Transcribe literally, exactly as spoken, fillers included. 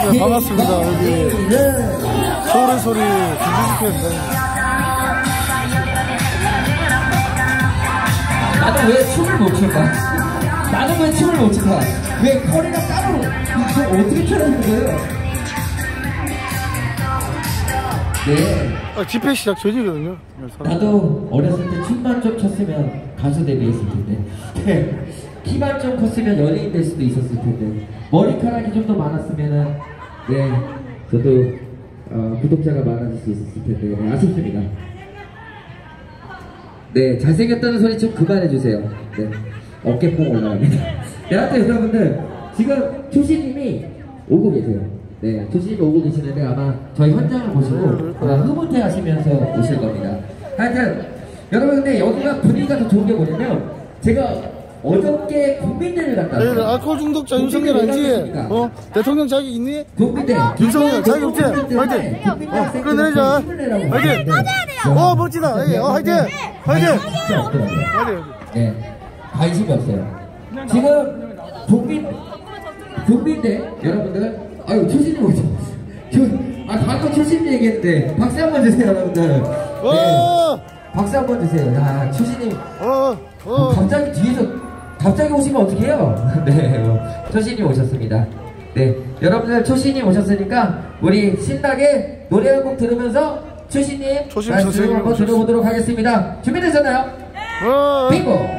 네, 반갑습니다. 여기 서울의 소리 김주식입니다. 나는 왜 춤을 못 출까? 나는 왜 춤을 못 출까? 왜 허리가 따로 이거 어떻게 춰는 거예요? 네. 아, 집회 시작 전이거든요. 나도 어렸을 때 춤만 좀 췄으면 가수 데뷔했을 텐데. 네. 키만 좀 컸으면 연예인 될 수도 있었을 텐데. 머리카락이 좀 더 많았으면은 네 저도 어, 구독자가 많아질 수 있었을 텐데 네, 아쉽습니다. 네, 잘생겼다는 소리 좀 그만해주세요. 네, 어깨뽕 올라갑니다. 네, 하여튼 여러분들, 지금 초시님이 오고 계세요. 네, 초시님이 오고 계시는데 아마 저희 현장을 보시고 아마 흐뭇해 하시면서 오실 겁니다. 하여튼, 여러분 근데 여기가 분위기가 더 좋은 게 뭐냐면, 제가 어저께 국민대를 갔다 왔어요. 네, 알코올 중독자 윤석열 알지? 어? 대통령 자격 있니? 국민대. 윤석열 자격 없지? 화이팅! 어, 끌어내자. 화이팅! 어, 멋지다. 예, 어, 화이팅! 화이팅! 진짜 없더라고요. 화이팅! 네, 관심이 없어요. 지금 국민, 국민대 여러분들, 아유, 초신님 오죠. 아, 방금 초신님 얘기했는데, 박수 한번 주세요, 여러분들. 네, 박수 한번 주세요. 야, 초신님. 어, 어. 갑자기 뒤에서, 갑자기 오시면 어떡해요? 네, 뭐, 초신님 오셨습니다. 네, 여러분들 초신님 오셨으니까, 우리 신나게 노래 한 곡 들으면서, 초신님 말씀 한번 들어보도록 하겠습니다. 준비되셨나요? 네. 빙고!